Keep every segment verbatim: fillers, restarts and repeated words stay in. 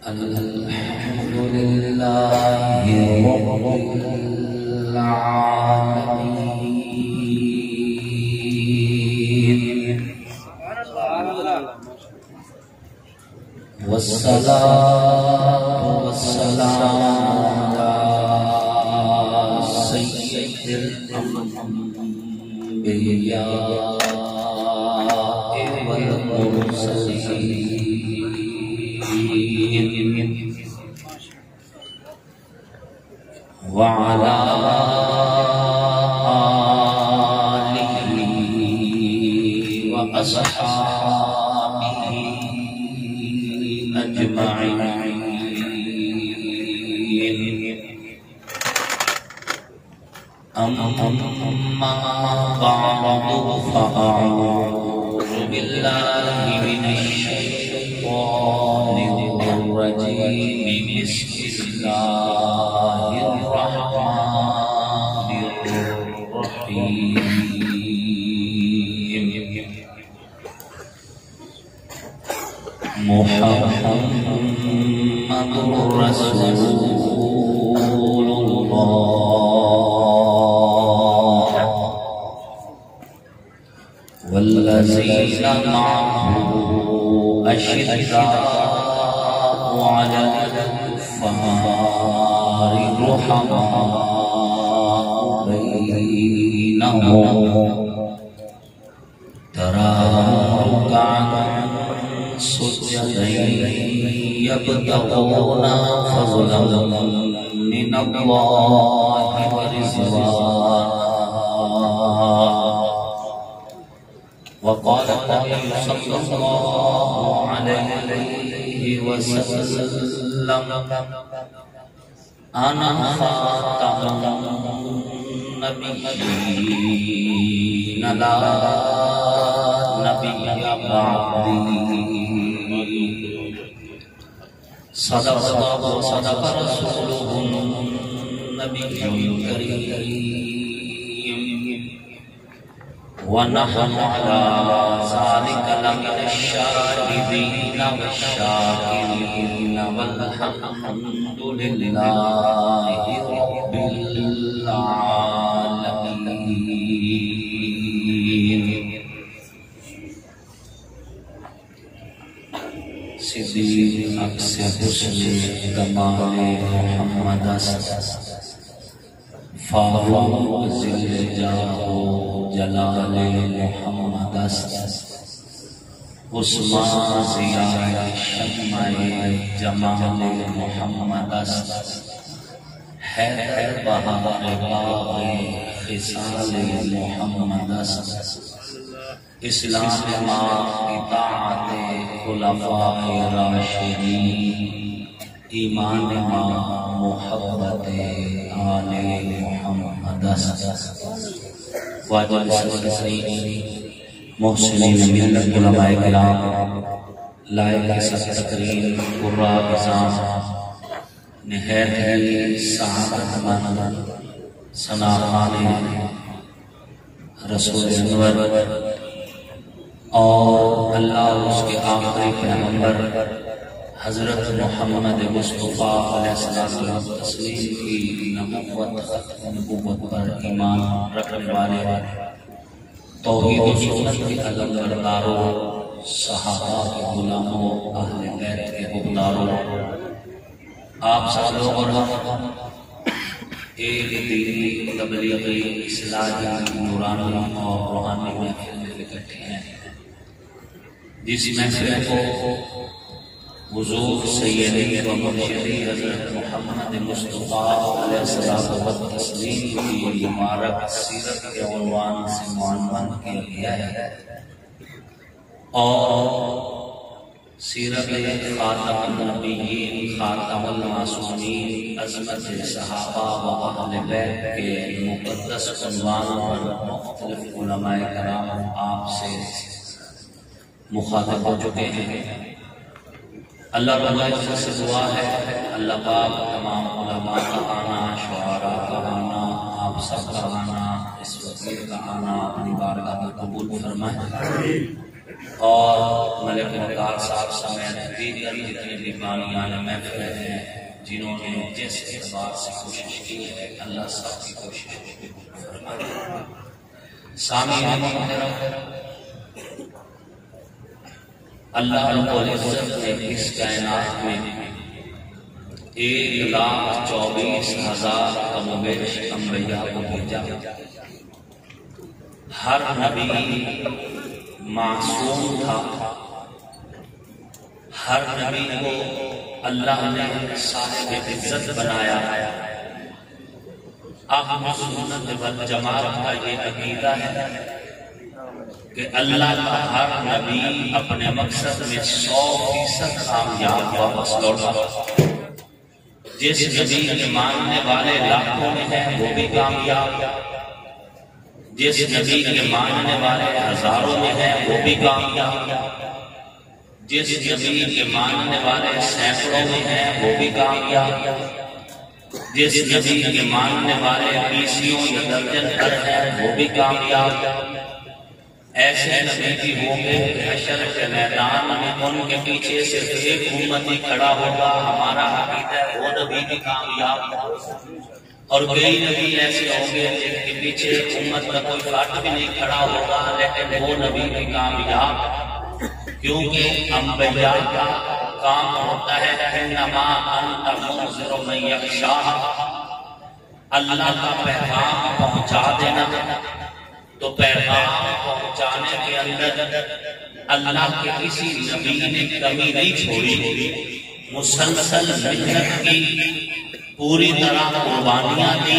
الحمد لله رب العالمين والصلاة والسلام على سيد الأنبياء والمرسلين وعلى آله وأصحابه أجمعين. أما بعد فأعوذ بالله من الشيطان الرجيم. بسم الله الرحمن الرحيم. محمد رسول الله والذين معه أشداء على الكفار رحماء بينهم تراهم ركعا سجدا يبتغون فضلا من الله ورضوانا. وقال النبي صلى الله عليه وسلم: أنا خاتم النبيين لا نبي بعدي. صدق الله وصدق رسوله النبي الكريم. ونحن على ذلك لمن الشاهدين والشاكرين والحمد لله رب العالمين. صدیق عکس حسن کمال محمد است، فاروق ذل جاه و جلال محمد است، عثمان ضیاء شمع جمال محمد است، حیدر بہار باغ خصال محمد است، اسلام ما اطاعت خلفاء راشدین، ایمان ما محبت آل محمد است. واجب سید محسنین ملت علماء کرام، لائق سب تقریم قراء نظام، نہایت ہی سعادت مند ثناخوان رسول انور اور اللہ اس کے آخری پیغمبر حضرت محمد مصطفیٰ علیہ السلام تسلیم کی نبوت نبوت پر ایمان رکھنے والے توحید و سنت کے علم برداروں، صحابہ کے غلاموں، اہل بیت کے حقداروں، آپ سب لوگ اور ہم ایک دینی تبلیغی اصلاحی نورانی اور روحانی محفل میں اکٹھے ہیں، جس محفل کو حضور سیدی و مرشدی حضرت محمد مصطفیٰ علیہ السلام و تسلیم کی مبارک سیرت کے عنوان سے عنوان کیا گیا ہے، اور سیرت خاتم النبیین، خاتم المعصومین، عظمت صحابہ و اہل بیت کے مقدس عنوان پر مختلف علماء کرام آپ سے مخاطب ہو چکے ہیں۔ اللہ تعالیٰ سے دعا ہے اللہ پاک تمام علماء کا آنا، شعراء کا آنا، آپ سب کا آنا، اس وقت کا آنا اپنی بارگاہ میں قبول فرمائے۔ اور ملک مقدار صاحب سمیت دیگر جتنے بھی بانیان محفل ہیں جنہوں نے جس اعتبار سے کوشش کی ہے، اللہ صاحب کی کوشش فرمائے۔ سامعین محترم، اللہ رب العزت نے اس کائنات میں ایک لاکھ چوبیس ہزار کم و بیش انبیاء کو بھیجا۔ ہر نبی معصوم تھا، ہر نبی کو اللہ نے صاحب عزت بنایا۔ اہل سنت والجماعت کا یہ عقیدہ ہے کہ اللہ کا ہر نبی اپنے مقصد میں سو فیصد کامیاب واپس لوٹا۔ جس نبی کے ماننے والے لاکھوں میں ہیں وہ بھی کامیاب، جس نبی کے ماننے والے ہزاروں میں ہیں وہ بھی کامیاب، جس نبی کے ماننے والے سینکڑوں میں ہیں وہ بھی کامیاب، جس نبی کے ماننے والے بیسیوں یا درجن پر ہیں وہ بھی کامیاب۔ ایسے نبی بھی ہوں گے کہ حشر کے میدان میں ان کے پیچھے صرف ایک امتی کھڑا ہوگا، ہمارا عقیدہ ہے وہ نبی بھی کامیاب۔ اور کئی نبی ایسے ہوں گے جن کے پیچھے امت کا کوئی فرد بھی نہیں کھڑا ہوگا لیکن وہ نبی بھی کامیاب، کیونکہ انبیاء کا کام ہوتا ہے انما انت منذر من یخشاہ، اللہ کا پیغام پہنچا دینا۔ تو پیغام پہنچانے کے اندر اللہ کے کسی نبی نے کمی نہیں چھوڑی، مسلسل محنت کی، پوری طرح قربانیاں دی،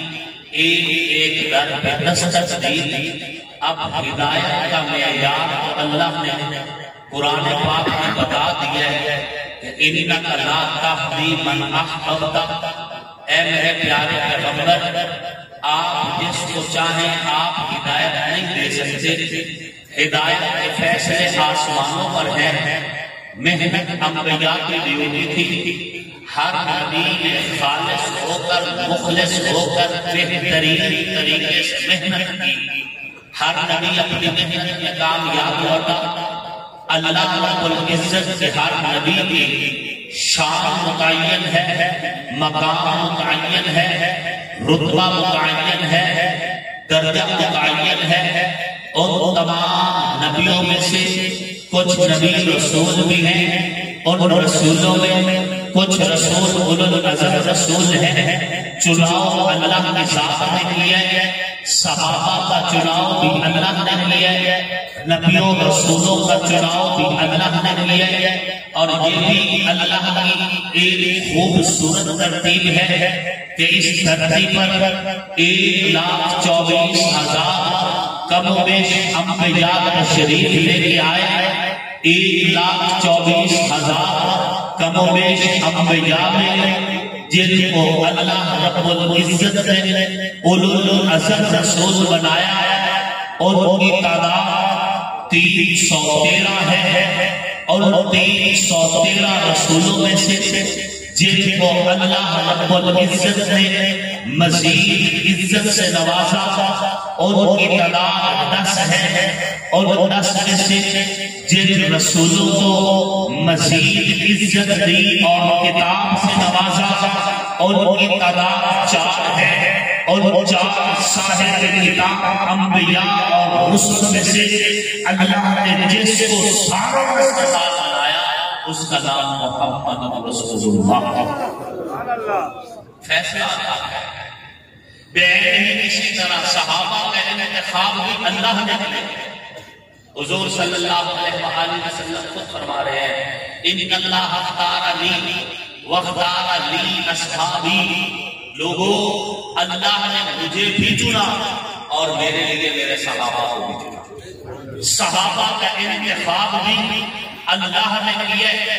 ایک ایک در پہ دستک دی۔ اب ہدایت کا معیار اللہ نے قرآن پاک میں بتا دیا ہے کہ اِنَّكَ لَا تَهْدِي مَنْ أَحْبَبْتَ، اے میرے پیارے پیغمبر، آپ جس کو چاہیں آپ ہدایت نہیں دے سکتے۔ ہدایت کے فیصلے آسمانوں پر ہیں۔ محنت انبیاء کی ڈیوٹی تھی، ہر نبی نے خالص ہو کر مخلص ہو کر بہترین طریقے سے محنت کی، ہر نبی اپنی محنت میں کامیاب ہوتا۔ اللہ رب العزت کے ہر نبی کی شان متعین ہے، مقام متعین ہے، رتبہ متعین ہے، درجہ متعین ہے۔ اور تمام نبیوں میں سے کچھ نبی رسول بھی ہیں، اور رسولوں میں کچھ رسول اولو العزم رسول ہیں۔ چناؤ اللہ کی ذات نے کیا ہے، صحابہ کا چناؤ بھی اللہ نے کیا ہے، نبیوں رسولوں کا چناؤ بھی اللہ نے کیا ہے۔ اور یہ بھی اللہ کی ایک خوبصورت ترتیب ہے کہ اس دھرتی پر ایک لاکھ چوبیس ہزار کم و بیش انبیاء تشریف لے کے آئے، ایک لاکھ چوبیس ہزار کم و بیش انبیاء میں جن کو اللہ رب العزت نے اولو العزم رسول بنایا ہے، اور ان کی تعداد تین سو تیرہ ہے، اور تین سو تیرہ رسولوں میں سے جن کو اللہ رب العزت نے مزید عزت سے نوازا، اور ان کی تعداد دس ہے، اور دس میں سے جن رسولوں کو مزید عزت دی اور کتاب سے نوازا، اور ان کی تعداد چار ہے، اور چار صاحب کتاب انبیاء اور رسل میں سے اللہ نے جس کو ساروں میں استعمال بنایا اس کا نام محمد رسول اللہ۔ فیصلہ آتا ہے بین اسی طرح صحابہ کا انتخاب بھی اللہ نے کیا۔ حضور صلی اللہ علیہ وآلہ وسلم خود فرما رہے ہیں ان اللہ اختار لی واختار لی اصحابی، لوگوں اللہ نے مجھے بھی چنا اور میرے لیے میرے صحابہ کو بھی چنا۔ صحابہ کا انتخاب بھی اللہ نے کیا ہے،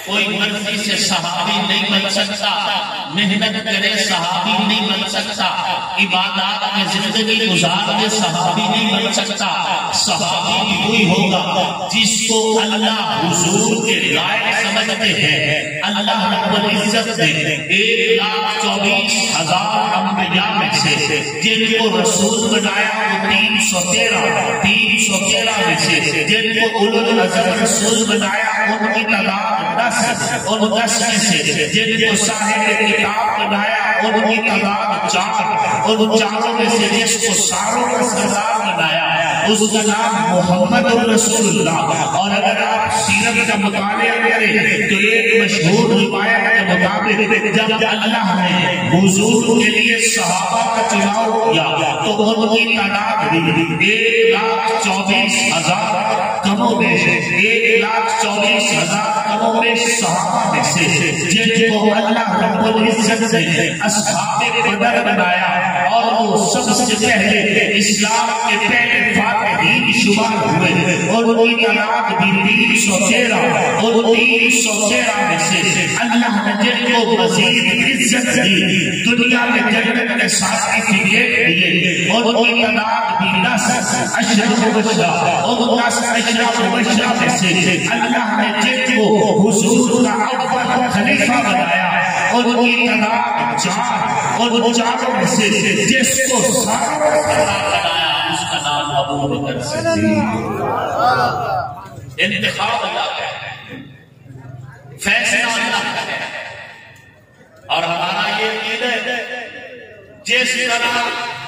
کوئی مرضی سے صحابی نہیں بن سکتا، محنت کرے صحابی نہیں بن سکتا، عبادات میں زندگی گزارے صحابی نہیں بن سکتا۔ صحابی وہی ہوگا جس کو اللہ حضور کے لائق سمجھتے ہیں۔ اللہ رب العزت نے ایک لاکھ چوبیس ہزار انبیاء میں سے جن کو رسول بنایا وہ تین سو تیرہ تین سو تیرہ میں سے جن کو اولو العزم رسول بنایا ان کی تعداد دس، ان دس میں سے جن کو صاحب کتاب بنایا ان کی تعداد چار، ان چاروں میں سے جس کو ساروں کا سردار بنایا اس کا نام محمد رسول اللہ۔ اور اگر آپ سیرت کا مطالعہ کریں تو ایک مشہور روایت کے مطابق جب اللہ نے حضور کے لیے صحابہ کا چناؤ کیا تو ان کی تعداد ایک لاکھ چوبیس ہزار کم و بیش ایک لاکھ چوبیس ہزار کم و بیش صحابہ میں سے جن کو اللہ رب العزت نے اصحاب بدر بنایا اور وہ سب سے پہلے اسلام کے پہلے فاتحین شمار ہوئے اور ان کی تعداد بھی تین سو تیرہ اور تین سو تیرہ میں سے اللہ نے جن کو مزید عزت دی دنیا میں جنت کے سرٹیفکیٹ دیے اور ان کی تعداد بھی دس اشرف مبشرہ اور دس اشرف مبشرہ میں سے اللہ نے جن کو حضور کا اول خلیفہ بنایا اور ان کی تعداد چار اور ان چاروں میں سے جس کو ساروں کا بنایا اس کا نام ابو بکر صدیق۔ انتخاب اللہ کا ہے، فیصلہ اللہ کا ہے، اور ہمارا یہ عقیدہ ہے جس طرح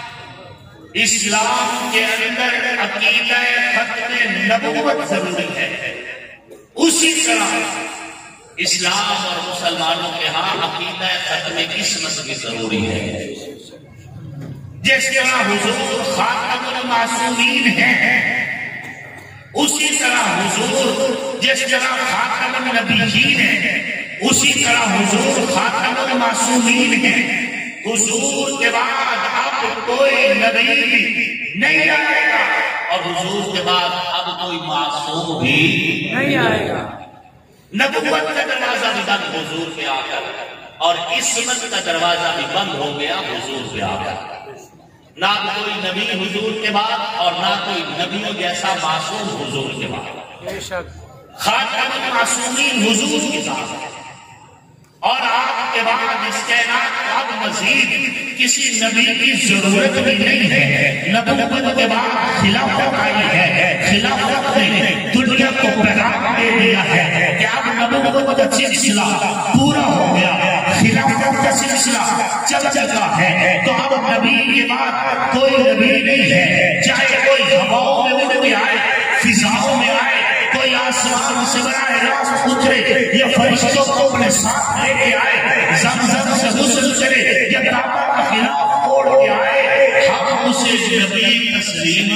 اسلام کے اندر عقیدہ ختم نبوت ضروری ہے اسی طرح اسلام اور مسلمانوں کے ہاں عقیدہ ختم قسمت بھی ضروری ہے۔ جس طرح حضور خاتم المعصومین ہیں اسی طرح حضور جس طرح خاتم النبیین ہیں اسی طرح حضور خاتم المعصومین ہیں۔ حضور کے بعد اب کوئی نبی نہیں آئے گا اور حضور کے بعد اب کوئی معصوم بھی نہیں آئے گا۔ نبوت کا دروازہ بھی بند حضور پہ آ کر اور عصمت کا دروازہ بھی بند ہو گیا حضور پہ آ کر۔ نہ کوئی نبی حضور کے بعد اور نہ کوئی نبیوں جیسا معصوم حضور کے بعد۔ خاتم المعصومین حضور کی ذات ہے اور آپ کے بعد اس کائنات کو اب مزید کسی نبی کی ضرورت بھی نہیں ہے۔ نبوت کے بعد خلافت آئی ہے، خلافت نے دنیا کو پیغام دے دیا ہے کہ اب نبوت کا سلسلہ پورا ہو گیا، خلافت کا سلسلہ چل چکا ہے، تو اب نبی کے بعد کوئی نبی نہیں ہے، چاہے کوئی ہواؤں میں اڑ کے آئے، فضاؤں میں آئے، کوئی آسمان سے براہ راست اترے یا فرشتوں کو اپنے ساتھ لے کے آئے، زمزم سے غسل کرے یا کعبہ کا خلاف توڑ کے آئے، ہم اسے نبی تسلیم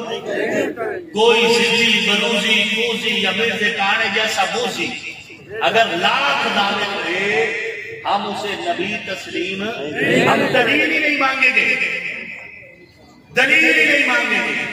کوئی سدھی بروزی کوزی یا مرد کانے جیسا بوزی اگر لاکھ دعوے کرے ہم اسے نبی تسلیم ہم دلیل ہی نہیں مانگیں گے، دلیل ہی نہیں مانگیں گے،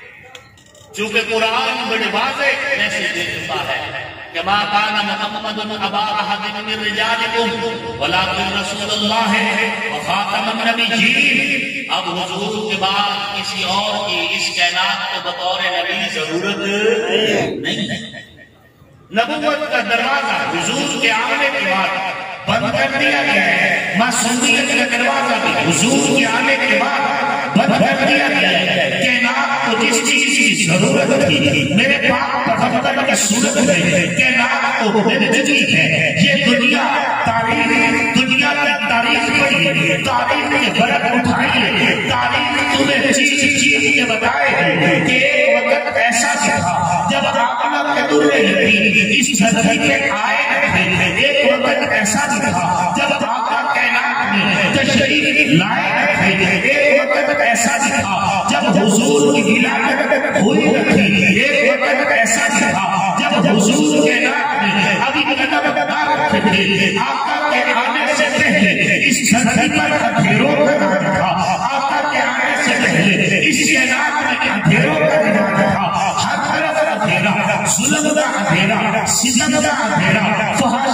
چونکہ قرآن بڑے واضح میسج دے چکا ہے کہ ما کان محمد ابا احد من رجالکم ولکن رسول اللہ وخاتم النبیین۔ اب حضور کے بعد کسی اور کی اس کائنات کو بطور نبی ضرورت نہیں ہے۔ نبوت کا دروازہ حضور کے آنے کے بعد بند کر دیا گیا ہے، معصومیت کا دروازہ بھی حضور کے آنے کے بعد بند کر دیا گیا ہے۔ کائنات کو جس چیز کی ضرورت تھی میرے پاک پیغمبر کی صورت میں کائنات کو بھیجی ہے۔ یہ دنیا تاریخ دنیا کا تاریخ پڑھی، تاریخ کے برق اٹھائیے، تاریخ تمہیں چیز چیز کے بتائے کہ ایک وقت ایسا تھا جب آمنہ کے دور نبی اس دھرتی پہ آئے تھے، ایک وقت ایسا تھا جب آقا کائنات میں تشریف لائے تھے، ایک وقت ایسا تھا جب حضور کی ولادت ہوئی تھی، ایک وقت ایسا تھا جب حضور کے نام میں ابھی قدم نہ رکھے تھے، آقا کے آنے سے پہلے اس دھرتی پر اندھیروں کا راج تھا، آقا کے آنے سے پہلے اس کائنات میں اندھیروں کا راج تھا، ہر طرف اندھیرا، ظلم کا اندھیرا، ستم کا اندھیرا، فحاشی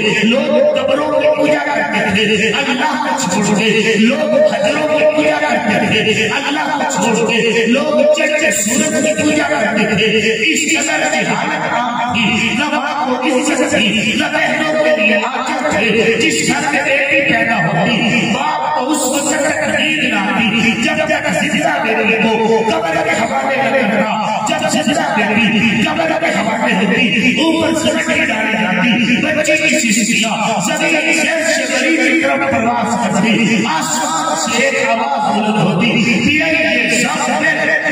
لوگ قبروں کی پوجا کرتے تھے، اللہ کو چھوڑ کے لوگ حجروں کی پوجا کرتے تھے، اللہ کو چھوڑ کے لوگ چرچ سورج کی پوجا کرتے تھے۔ اس قدر کی حالت عام تھی، نہ باپ کو عزت تھی، نہ بہنوں کے لیے آنچل تھے۔ جس گھر میں بیٹی پیدا ہوتی باپ کو اس کو سکت نیند نہ آتی، جب تک زندہ بیٹی کو قبر کے حوالے نہ کرنا، جب زندہ بیٹی قبر کے حوالے ہوتی اوپر سے مٹی ڈالی جاتی، بچے کی سستیاں زمین شہر سے بری کی طرف پرواز کرتی، آسمان سے ایک آواز بلند ہوتی، یہ شخص نے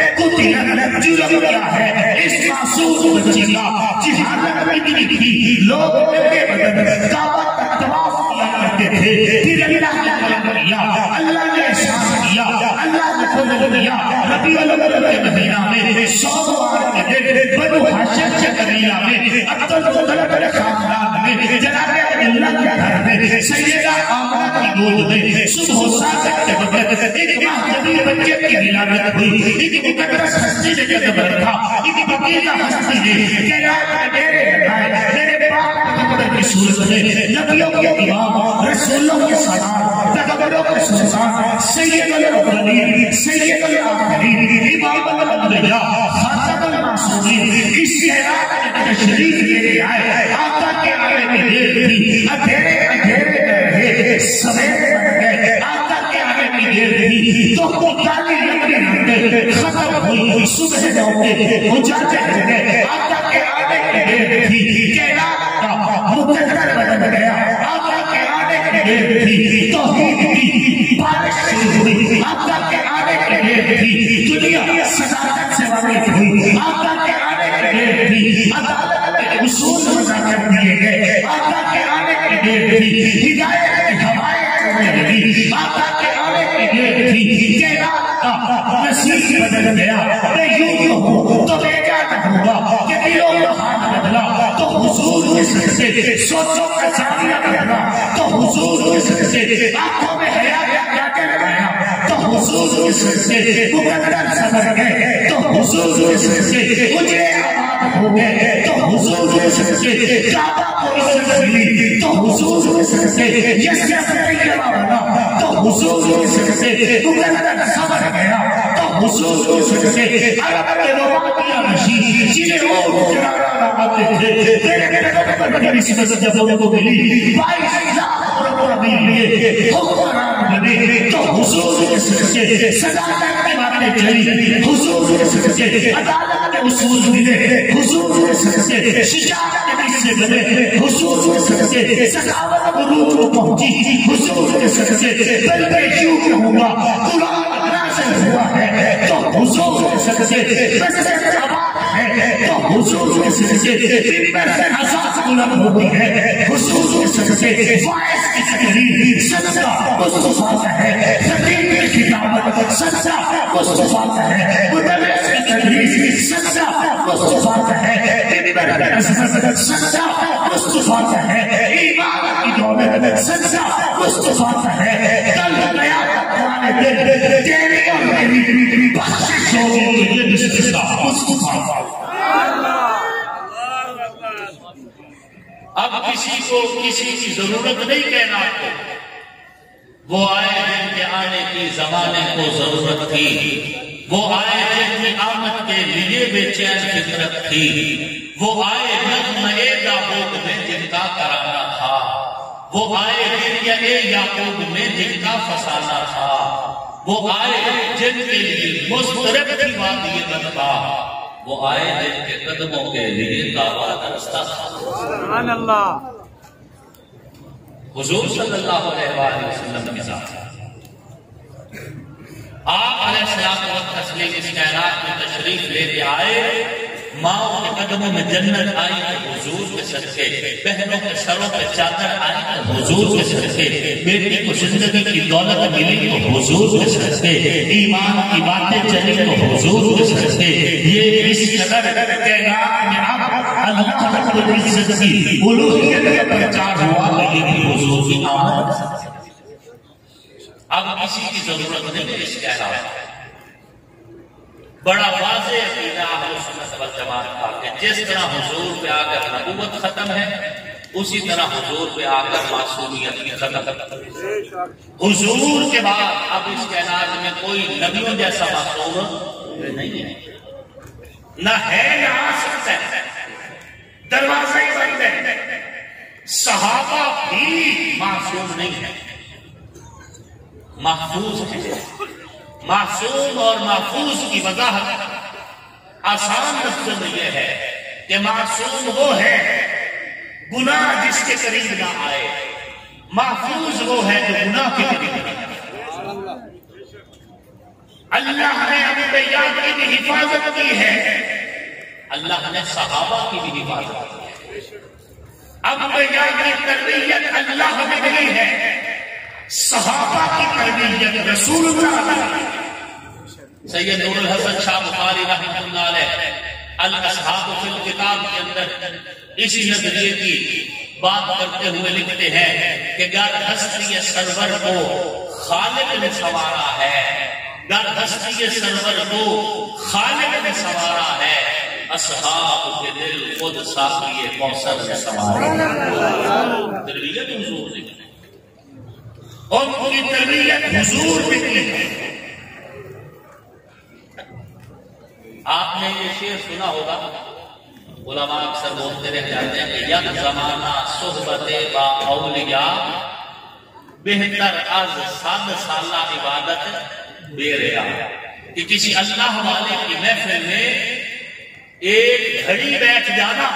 قتل جرم کیا ہے اس معصوم بچے کا، جہالت اتنی تھی لوگ ان کے بدن کعبہ کا طواف کیا کرتے تھے۔ پھر اللہ نے کرم کیا، اللہ نے احسان کیا، اللہ نے فضل کیا۔ ربیع الاول کے مہینہ میں سوموار کے دن بنو ہاشم کے قبیلہ میں عبد المطلب کے خاندان میں جناب عبداللہ کے گھر میں سیدہ آمنہ کی گود میں صبح و صادق کے وقت ایک مہجبی بچے کی ولادت ہوئی۔ ایک مقدس ہستی نے قدم رکھا، ایک بقیدہ ہستی نے کائنات میں ڈیرے لگائے، میرے باپ پیغمبر کی صورت میں نبیوں کے امام، رسولوں کے سردار، پیغمبروں کے سلطان، سید الاولین، سید الآخرین، امام الانبیاء، خاتم المعصومین، اس کائنات میں تشریف لے کے آئے۔ آقا کے آنے میں دیر تھی، اندھیرے اندھیرے رہے، سویرے بن گئے۔ آقا کے آنے میں دیر تھی تو کالی لکڑی رہتے ختم ہوئی، صبح ہوتے اجاجے ہو گئے۔ آقا کے آنے میں دیر تھی، کائنات کا مقدر بدل گیا۔ آقا کے آنے میں دیر تھی، توحید کی بارش شروع ہوئی۔ آقا کے آنے میں دیر تھی، دنیا صداقت سے واقف ہوئی۔ آقا کے آنے میں دیر تھی، عدالت کے اصول وضع کر دیے گئے۔ آقا کے آنے میں دیر تھی، ہدایت کی ہوائیں چلنے لگی۔ آقا کے آنے میں دیر تھی، کائنات کا نصیب بدل گیا۔ میں یوں یوں ہوں تو بیجا نہ ہوگا کہ دلوں کا حال بدلا تو حضور کے سر سے، سوچوں کا زاویہ بدلا تو حضور کے سر سے، آنکھوں میں حیا کا کیا لگایا تو حضور کے سر سے، مقدر سبر گئے تو حضور کے سر سے، اجرے آباد ہو گئے تو حضور کے سر سے، کعبہ کو عزت ملی تو حضور کے سر سے، یسیہ طیبہ بنا تو حضور کے سر سے، مقدر سبر گیا تو حضور کے سر سے، عرب کے رومانیہ نشی جنہیں اونٹ چرانا آتے تھے تیرے پیغمبر کی نسبت جب ان کو ملی، بائیس لاکھ ربی لیے حکمران بنے تو حضور کے سر سے صداقت کی باتیں چلی، حضور کے سر سے عدالت کے اصول ملے، حضور کے سر سے شجاعت کے حصے بنے، حضور کے سر سے سخاوت عروج کو پہنچی، حضور کے سر سے بل میں یوں کہوں گا قرآن نازل ہوا ہے تو حضور کے سر سے مسجد آباد ہے تو حضور کے سر سے ممبر سے حساس بلند ہوتی ہے، حضور کے سر سے فائز کی تقریر صدقہ مصطفیٰ کا ہے، خطیب کی خطابت صدقہ مصطفیٰ کا ہے، مدرس کی تدریس صدقہ مصطفیٰ کا ہے، ممبر کی عظمت صدقہ مصطفیٰ کا ہے، ایمان کی دولت صدقہ مصطفیٰ کا ہے، کل قیامت والے دن تیری اور میری بخشش ہوگی، یہ صدقہ مصطفیٰ کا۔ اب کسی کو کسی کی ضرورت نہیں کہنا کو، وہ آئے جن کے آنے کی زمانے کو ضرورت تھی، وہ آئے جن کی آمد کے لیے بے چین فطرت تھی، وہ آئے نغمہ داؤد میں جن کا ترانہ تھا، وہ آئے ہریہ یعقوب میں جن کا فسانہ تھا، وہ آئے جن کے لیے مسترب تھی وادی بدبا، وہ آئے جن کے قدموں کے لیے کعبہ درستہ تھا۔ سبحان اللہ۔ حضور صلی اللہ علیہ وسلم کے ساتھ آپ علیہ السلام و تسلیم اس کائنات میں تشریف لے کے آئے، ماں کے قدموں میں جنت آئی تو حضور کے صدقے، بہنوں کے سروں پہ چادر آئی تو حضور کے صدقے، بیٹی کو زندگی کی دولت ملی تو حضور کے صدقے، ایمان کی باتیں چلی تو حضور کے صدقے، یہ اس قدر کائنات میں اب اللہ رب العزت کی الوہیت کا پرچار ہوا کہ یہ بھی حضور کی آمد۔ اب کسی کی ضرورت نہیں ہے اس کائنات میں۔ بڑا واضح عقیدہ اہل سنت والجماعت کا کہ جس طرح حضور پہ آ کر نبوت ختم ہے، اسی طرح حضور پہ آ کر معصومیت کی ختم. حضور کے بعد اب اس کائنات میں کوئی نبیوں جیسا معصوم نہیں ہے، نہ ہے نہ آ سکتا ہے، دروازہ ہی بند ہے. صحابہ بھی معصوم نہیں ہے، محفوظ ہے. معصوم اور محفوظ کی وضاحت آسان لفظ میں یہ ہے کہ معصوم وہ ہے گناہ جس کے قریب نہ آئے، محفوظ وہ ہے جو گناہ کے قریب نہ آئے. اللہ نے انبیاء کی بھی حفاظت کی ہے، اللہ نے صحابہ کی بھی حفاظت کی ہے. انبیاء کی تربیت اللہ نے دی ہے، صحابہ کی تربیت رسول اللہ. سید نور الحسن شاہ بخاری رحمۃ اللہ علیہ الاصحاب فی الکتاب کے اندر اسی نظریے کی بات کرتے ہوئے لکھتے ہیں کہ گر ہستی سرور کو خالق نے سنوارا ہے، گر ہستی سرور کو خالق نے سنوارا ہے، اصحاب کے دل خود ساقی کوثر نے سنوارا ہے. تربیت حضور نے کی، ان کی تربیت حضور نے کی ہے. آپ نے یہ شعر سنا ہوگا، علماء اکثر بولتے رہ جاتے ہیں کہ یک زمانہ صحبت با اولیاء بہتر از صد سالہ عبادت بے ریا. کہ کسی اللہ والے کی محفل میں ایک گھڑی بیٹھ جانا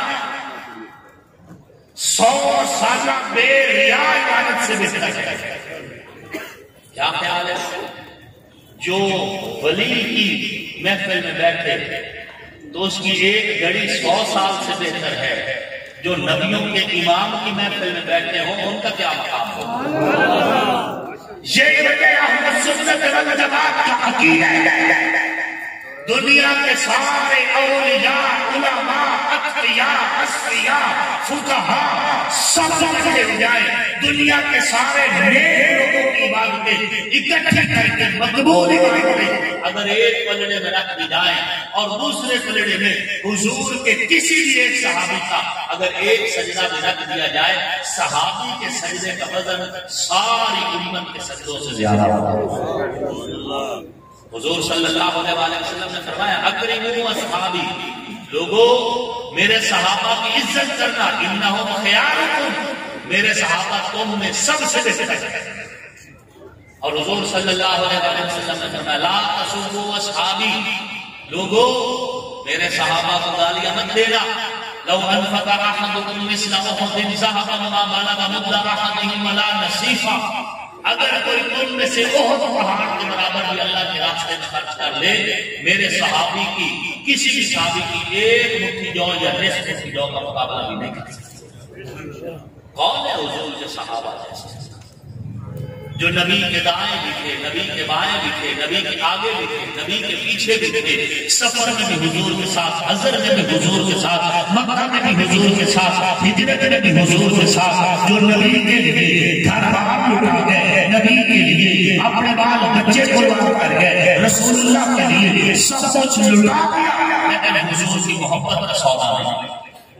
سو سالہ بے ریا عبادت سے بہتر ہے. کیا خیال ہے؟ جو ولی کی محفل میں بیٹھے تو اس کی ایک گھڑی سو سال سے بہتر ہے، جو نبیوں کے امام کی محفل میں بیٹھے ہوں ان کا کیا مقام ہو. یہ وجہ احمد سنت والجماعت کا عقیدہ ہے. دنیا کے سارے اولیاء، علماء، اتقیاء، اصفیاء، فقہاء سب اکٹھے ہو جائیں، دنیا کے سارے نیک لوگوں کی عبادتیں اکٹھے کر کے مقبول عبادتیں اگر ایک پلڑے میں رکھ دی جائیں اور دوسرے پلڑے میں حضور کے کسی بھی ایک صحابی کا اگر ایک سجدہ بھی رکھ دیا جائے، صحابی کے سجدے کا وزن ساری امت کے سجدوں سے زیادہ ہوگا. حضور صلی اللہ علیہ وسلم نے فرمایا اکرموا اصحابی، لوگوں میرے صحابہ کی عزت کرنا، انہم خیارکم، میرے صحابہ تم میں سب سے بہتر ہے. اور حضور صلی اللہ علیہ وسلم نے فرمایا لا تسبوا اصحابی، لوگوں میرے صحابہ کو گالیاں مت دینا. لو انفق احدکم مثل احد ذهبا ما بلغ مد احدهم ولا نصیفا، اگر کوئی تم میں سے احد پہاڑ کے برابر بھی اللہ کے راستے میں خرچ کر لے، میرے صحابی کی کسی بھی صحابی کی ایک مٹھی جو یا نصف مٹھی جو کا مقابلہ بھی نہیں کر سکتے. کون ہے حضور کے صحابہ جیسے جو نبی کے دائیں بھی تھے، نبی کے بائیں بھی تھے، نبی کے آگے بھی تھے، نبی کے پیچھے بھی تھے، سفر میں بھی حضور کے ساتھ، حضر میں بھی حضور کے ساتھ، مکہ میں بھی حضور کے ساتھ، ہجرت میں بھی حضور کے ساتھ، جو نبی کے لیے گھر باہر لٹا گئے، نبی کے لیے اپنے بال بچے قربان کر گئے، رسول اللہ کے لیے سب کچھ لٹا دیا، لیکن حضور کی محبت کا سودا نہیں.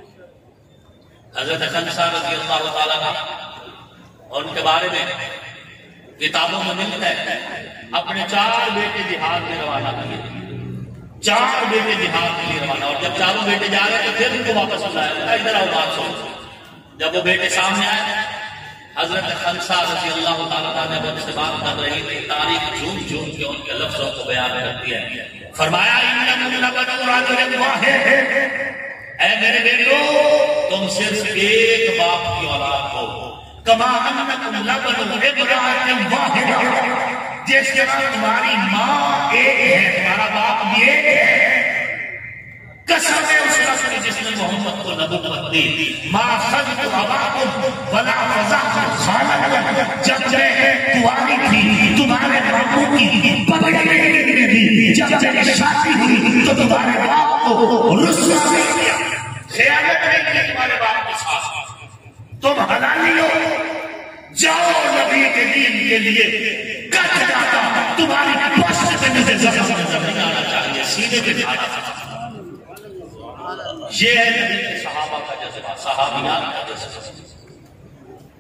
حضرت خنسا رضی اللہ تعالیٰ عنہ اور ان کے بارے میں کتابوں میں ملتا ہے اپنے چار بیٹے جہاد میں روانہ کیے، چار بیٹے جہاد کے لیے روانہ، اور جب چاروں بیٹے جا رہے تو پھر ان کو واپس بلایا، ادھر آؤ بات سنو. جب وہ بیٹے سامنے آئے، حضرت خنسا رضی اللہ تعالیٰ نے ان سے بات کر رہی تھی، تاریخ جھوم جھوم کے ان کے لفظوں کو بیان کرتی ہے. فرمایا انکم لبنو رجل واحد، اے میرے بیٹو تم صرف ایک باپ کی اولاد ہو. کما انکم لبنو امرأۃ واحدہ، جس کے بعد تمہاری ماں ایک ہے، تمہارا باپ بھی ایک ہے. قسم ہے اس رب کی جس نے محمد کو نبوت دی، ما خذت اباکم ولا فضحت خالقکم، جب میں تمہاری تھی تمہارے باپوں کی پکڑ نہیں دی، جب میری شادی ہوئی تو تمہارے باپ کو رسوا نہیں کیا، خیانت نہیں کی تمہارے باپ کے ساتھ. تم حلالی ہو، جاؤ نبی کے دین کے لیے، کٹ جاتا تمہاری پشت سے مجھے زخم نہیں آنا چاہیے، سینے پہ جانا چاہیے. یہ ہے نبی کے صحابہ کا جذبہ، صحابیات کا جذبہ.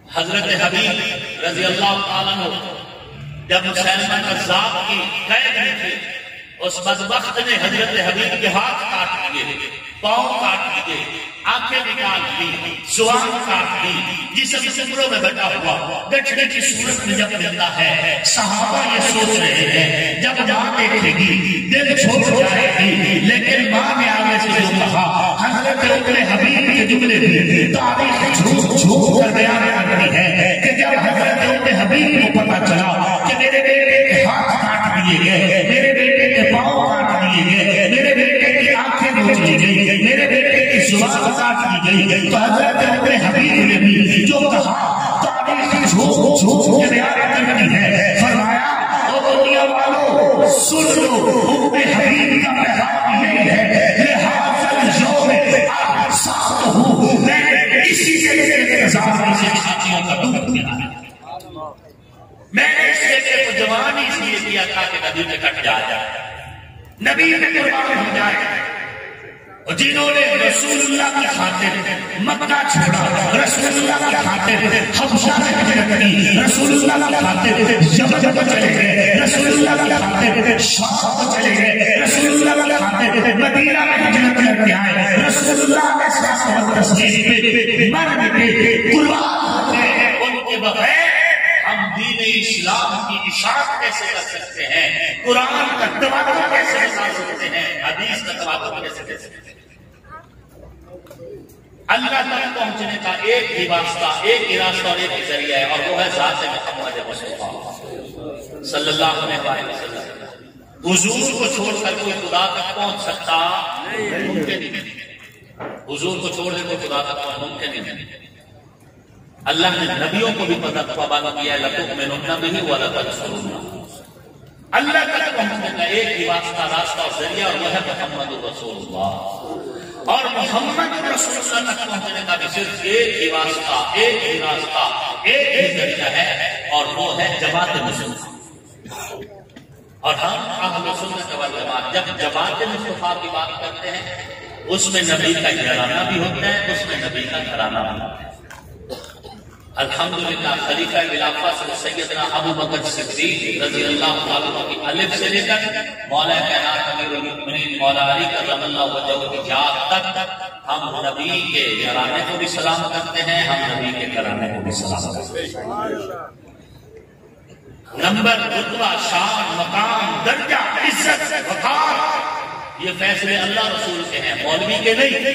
حضرت حبیب رضی اللہ تعالیٰ عنہ جب مسلمہ قذاب کی قید میں تھے، اس بدبخت نے حضرت حبیب کے ہاتھ کاٹ دیے، پاؤں کاٹ دیے، آنکھیں نکال دی، زبان کاٹ دی، جسم ٹکڑوں میں بٹا ہوا گٹھڑے کی صورت میں جب ملتا ہے، صحابہ یہ سوچ رہے ہیں جب ماں دیکھے گی دل چھوٹ جائے گی، لیکن ماں نے آگے سے جو کہا حضرت ام حبیب کے جملے بھی تاریخ جھوٹ جھوٹ کر بیان کرتی ہے کہ جب حضرت ام حبیب کو پتا چلا کہ میرے بیٹے کے ہاتھ کاٹ دیے گئے، میرے بیٹے کے پاؤں کاٹ دیے گئے، میرے بیٹے کی آنکھیں نوچ لی گئی، میرے بیٹے کی زبان کاٹ دی گئی، تو حضرت ام حبیب نے بھی جو کہا تاریخ جھوٹ جھوٹ کے بیان کرتی ہے، فرمایا او دنیا والو سن لو، ام حبیب کا پیغام یہی ہے لہٰذا اليوم ساتھ ہوں میں اسی کے لیے انتظار سے چھاتیوں کا دودھ پیا ہے، میں نے اس بیٹے کو جوانی اس لیے کیا تھا کہ نبی میں کٹ جائے، نبی میں قربان ہو جائے، اور جنہوں نے رسول اللہ کی خاطر مکہ چھوڑا، رسول اللہ کی خاطر حبشہ میں ہجرت کی، رسول اللہ کی خاطر یمن چلے گئے، رسول اللہ کی خاطر شام چلے گئے، رسول اللہ کی خاطر مدینہ میں ہجرت کر کے آئے، رسول اللہ کے ساتھ تسلیم پہ مر کے قربان ہوتے ہیں، ان کے بغیر ہم دین اسلام کی اشاعت کیسے کر سکتے ہیں، قرآن کا تواتر کیسے بتا سکتے ہیں، حدیث کا تواتر کیسے کر سکتے ہیں؟ اللہ تک پہنچنے کا ایک ہی واسطہ، ایک ہی راستہ اور ایک ہی ذریعہ ہے، اور وہ ہے ذات محمد مصطفیٰ صلی اللہ علیہ وسلم۔ حضور کو چھوڑ کر کوئی خدا تک پہنچ سکتا ممکن ہی نہیں، حضور کو چھوڑ کر کوئی خدا تک پہنچ ممکن ہی نہیں۔ اللہ نے نبیوں کو بھی پابند کیا ہے لَتُؤْمِنُنَّ بِهِ وَلَتَنصُرُنَّهُ، اللہ تک پہنچنے کا ایک ہی واسطہ، راستہ اور ذریعہ، اور وہ ہے محمد رسول اللہ، اور محمد رسول اللہ تک پہنچنے کا بھی صرف ایک ہی واسطہ، ایک ہی راستہ، ایک ہی ذریعہ ہے، اور وہ ہے جماعت مسلمہ۔ اور ہم اہل سنت والجماعت جب جماعت مصطفیٰ کی بات کرتے ہیں اس میں نبی کا گھرانہ بھی ہوتا ہے، اس میں نبی کا گھرانہ بھی ہوتا ہے۔ الحمدللہ خلیفہ خلافت سیدنا ابو بکر صدیق رضی اللہ عنہ کی الف سے لے کر مولا کائنات امیر المؤمنین مولا علی کرم اللہ وجہہ کی جات تک ہم نبی کے گھرانے کو بھی سلام کرتے ہیں، ہم نبی کے گھرانے کو بھی سلام کرتے ہیں۔ نمبر، رتبہ، شان، مقام، درجہ، عزت، وقار، یہ فیصلے اللہ رسول کے ہیں، مولوی کے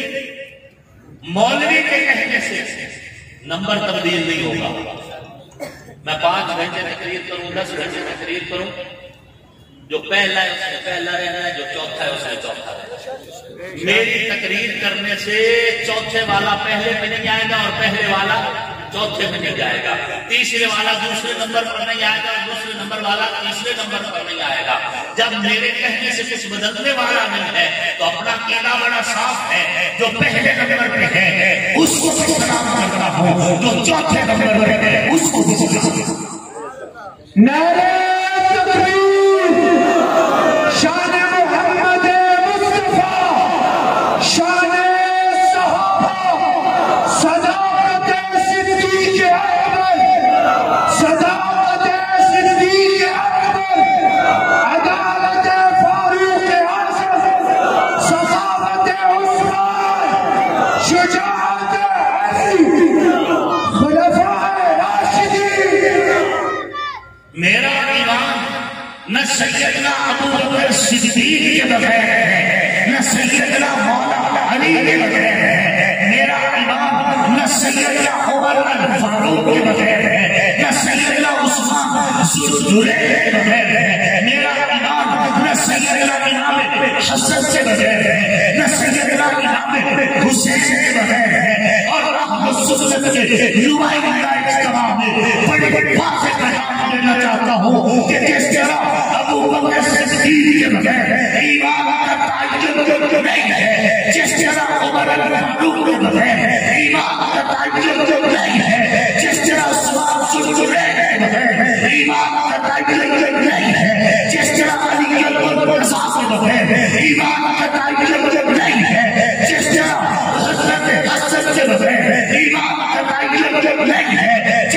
نہیں۔ مولوی کے کہنے سے نمبر تبدیل نہیں ہوگا۔ میں پانچ گھنٹے تقریر کروں، دس گھنٹے تقریر کروں، جو پہلا ہے اس نے پہلا رہنا ہے، جو چوتھا ہے اس نے چوتھا رہنا ہے۔ میری تقریر کرنے سے چوتھے والا پہلے میں نہیں آئے گا، اور پہلے والا چوتھے میں نہیں جائے گا، تیسرے والا دوسرے نمبر پر نہیں آئے گا، اور دوسرے نمبر والا تیسرے نمبر پر نہیں آئے گا۔ جب میرے کہنے سے کچھ بدلنے والا نہیں ہے تو اپنا کیڑا بڑا صاف ہے، جو پہلے نمبر پہ ہے اس کو بھی سلام کرتا ہوں، جو چوتھے نمبر پہ ہے اس کو بھی سلام کرتا ہوں۔ نعرہ تکبیر، شان محمد مصطفیٰ، شان صحابہ، صداقت صدیق اکبر، صداقت صدیق اکبر، عدالت فاروق اعظم، سخاوت عثمان، شجاعت علی، خلفائے راشدین۔ میرا ایمان نہ سیدنا ابو بکر صدیق کے بغیر ہے، نہ سیدنا مولا علی کے بغیر ہے، میرا ایمان نہ سیدنا عمر الفاروق کے بغیر ہے، نہ سیدنا عثمان ذو النورین کے بغیر ہے، میرا ایمان نہ سیدنا امام حسن سے بغیر ہے، نہ سیدنا امام حسین کے بغیر ہے، اور اہل سنت کے نمائندہ اجتماع میں بڑی بڑی باتیں بیان دینا چاہتا ہوں کہ کس طرح ابو بکر صدیق کے بغیر ایمان کا تعین نہیں ہے، جس طرح عمر الفاروق کے بغیر ایمان کا تعین نہیں ہے، جس طرح عثمان ذو النورین کے بغیر ایمان کا تعین نہیں ہے، جس طرح علی المرتضیٰ کے بغیر ایمان کا تعین نہیں ہے، جس طرح حضرت حسن کے بغیر ایمان کا تعین نہیں ہے،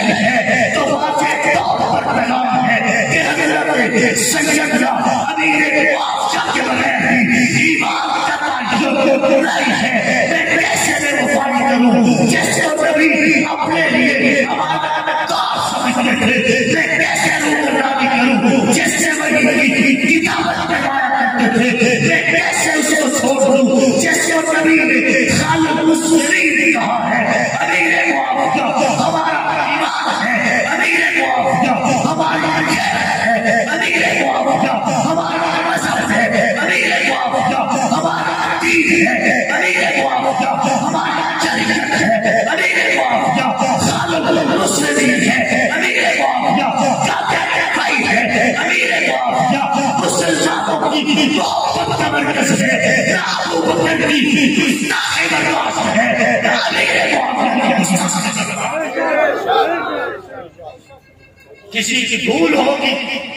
تاریخ ہے تو واضح طور پر پیغام ہے کہ حضرت سیدنا امیر معاویہ کے بغیر ایمان کا تعلق نہیں ہے. میں کیسے میں وفا کروں جیسے نبی اپنے لیے امانت دار سمجھتے تھے. میں کیسے روکردانی کروں جیسے وہی کتابت کروایا کرتے تھے. میں کیسے اس کو چھوڑ دوں جیسے نبی نے خالد مسلمین نے کہا ہے امیر معاویہ ہمارا ایمان ہے, امیر معاویہ ہماری غیرت ہے, امیر معاویہ ہمارا مذہب ہے, امیر معاویہ ہمارا دین ہے, امیر معاویہ ہمارا شریعت ہے, امیر معاویہ خالد مسلمین ہے, امیر معاویہ کعبہ بھائی ہے, امیر معاویہ مسلمانوں کی محبت کا مرکز ہے, ابو بکر کی گستاخی برداشت ہے, امیر معاویہ کسی کی بھول ہوگی.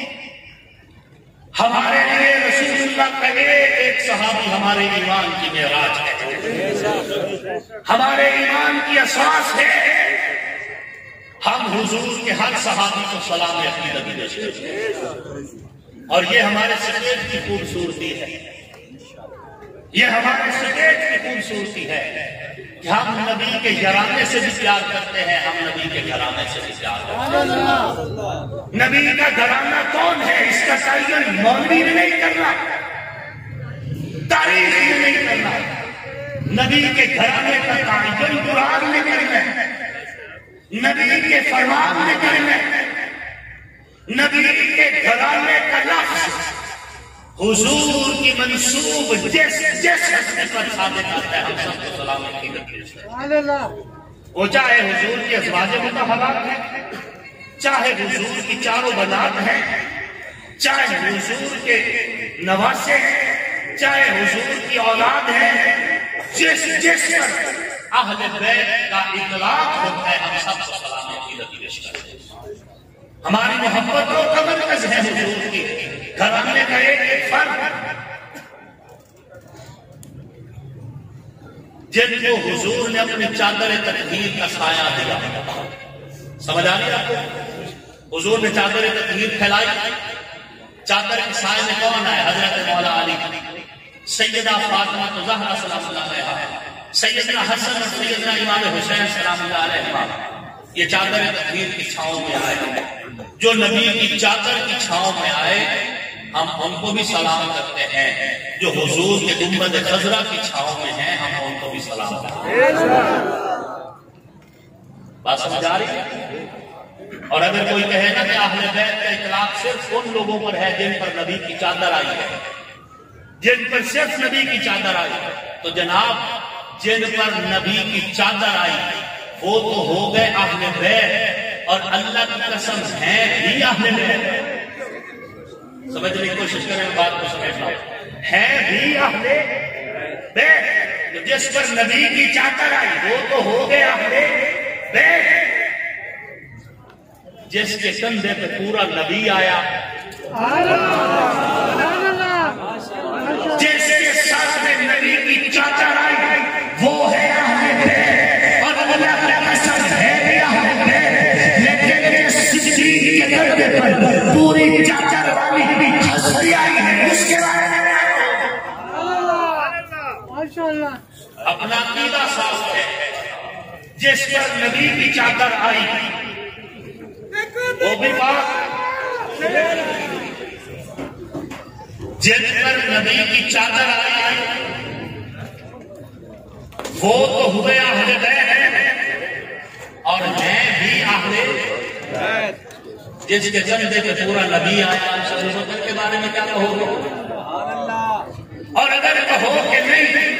ہمارے لیے رسول اللہ کا ایک صحابی ہمارے ایمان کی معراج ہے, ہمارے ایمان کی اساس ہے. ہم حضور کے ہر صحابی کو سلام عقیدت دیتے ہیں اور یہ ہمارے سٹیج کی خوبصورتی ہے, یہ ہمارے سٹیج کی خوبصورتی ہے کہ ہم نبی کے گھرانے سے بھی پیار کرتے ہیں, ہم نبی کے گھرانے سے بھی پیار کرتے ہیں. نبی کا گھرانہ کون ہے اس کا تعین مولوی نے نہیں کرنا, تاریخ نے نہیں کرنا. نبی کے گھرانے کا تعین قرآن نے کرنا ہے, نبی کے فرمان نے کرنا ہے. نبی کے گھرانے کا لفظ حضور کی منسوب جس جس حسن پر صادق آتا ہے ہم سب کو سلام عقیدت دیتے ہیں. وہ چاہے حضور کی ازواج مطہرات ہیں, چاہے حضور کی چاروں بنات ہیں, چاہے حضور کے نواسے ہیں, چاہے حضور کی اولاد ہے, جس جس پر اہل بیت کا اطلاق ہوتا ہے ہم سب کو سلام عقیدت دیتے ہیں. ہماری محبتوں کا مرکز ہے حضور کی گھرانے کا ایک ایک فرد جن کو حضور نے اپنی چادر تطہیر کا سایہ دیا. سمجھ آ رہی ہے آپ کو؟ حضور نے چادر تطہیر پھیلائی, چادر کے سائے میں کون آئے؟ حضرت مولا علی, سیدہ فاطمہ زہرا سلام اللہ علیہا, سیدنا حسن اور سیدنا امام حسین سلام اللہ علیہما. یہ چادر تطہیر کی چھاؤں میں آئے, جو نبی کی چادر کی چھاؤں میں آئے ہم ان کو بھی سلام کرتے ہیں. جو حضور کے گنبد خضرا کی چھاؤں میں ہیں ہم ان کو بھی سلام کرتے ہیں. بات سمجھ آ رہی ہے؟ اور اگر کوئی کہے نا کہ اہل بیت کا اطلاق صرف ان لوگوں پر ہے جن پر نبی کی چادر آئی ہے, جن پر صرف نبی کی چادر آئی ہے, تو جناب جن پر نبی کی چادر آئی وہ تو ہو گئے اہل بیت, اور اللہ کی قسم ہے بھی اہل بیت. سمجھنے کی کوشش کریں بات کو سمجھنا, ہے بھی اہل بیت. جس پر نبی کی چادر آئی وہ تو ہو گئے اہل بیت. جس کے کندھے پہ پورا نبی آیا, جس کے ساتھ میں نبی کی چادر آئی وہ ہے اہل بیت, اور اللہ کی قسم ہے بھی اہل بیت. لیکن صدیق کے کندھے پر پوری چادر والی بھی ہستی آئی ہے, اس کے بارے میں اپنا عقیدہ صاف ہے. جس پر نبی کی چادر آئی وہ بھی بات, جن پر نبی کی چادر آئی وہ تو ہوئے اہل بیت اور میں بھی اہل بیت. جس کے کندھے پہ پورا نبی آیا صلی اللہ علیہ وسلم کے بارے میں کیا کہو گے؟ اور اگر کہو کہ نہیں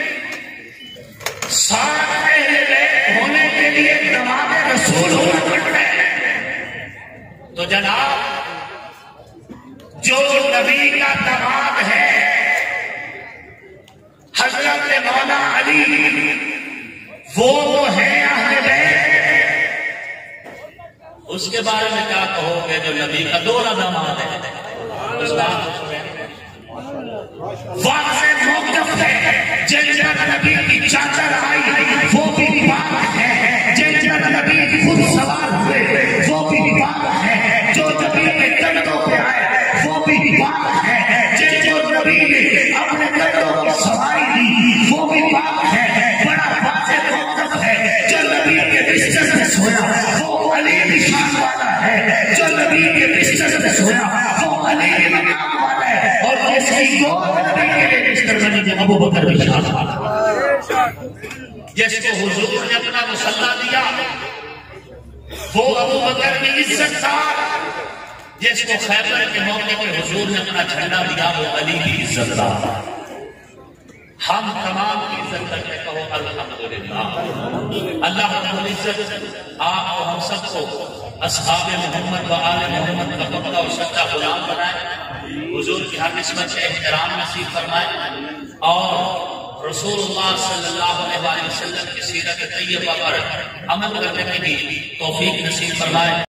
ساتھ اہل بیت ہونے کے لیے دماغ رسول ہونا پڑتا ہے, تو جناب جو نبی کا دماغ ہے حضرت مولا علی وہ تو ہے اہل بیت. اس کے بارے میں کیا کہو گے جو نبی کا دوہرا داماد ہے؟ اس بات واضح موقف ہے. جن پر نبی کی چادر آئی وہ بھی پاک ہے, جن پر نبی خود سوار ہوئے کے بستر میں سویا وہ علی کے مقام والا ہے، اور جیسے ہی گود نبی کے بستر بنی تھی ابو بکر بھی شامل تھا۔ جس کو حضور نے اپنا مصلی دیا وہ ابو بکر کی عزت تھا، جس کو خیبر کے موقع پہ حضور نے اپنا جھنڈا دیا وہ علی کی عزت تھا۔ ہم تمام کی عزت کرتے کہو الحمدللہ۔ اللہ رب العزت آپ کو ہم سب کو اصحاب محمد و آل محمد کا پکا اور سچا غلام بنائے، حضور کی ہر نسبت سے احترام نصیب فرمائے، اور رسول اللہ صلی اللہ علیہ وسلم کی سیرت طیبہ پر عمل کرنے کی توفیق نصیب فرمائے۔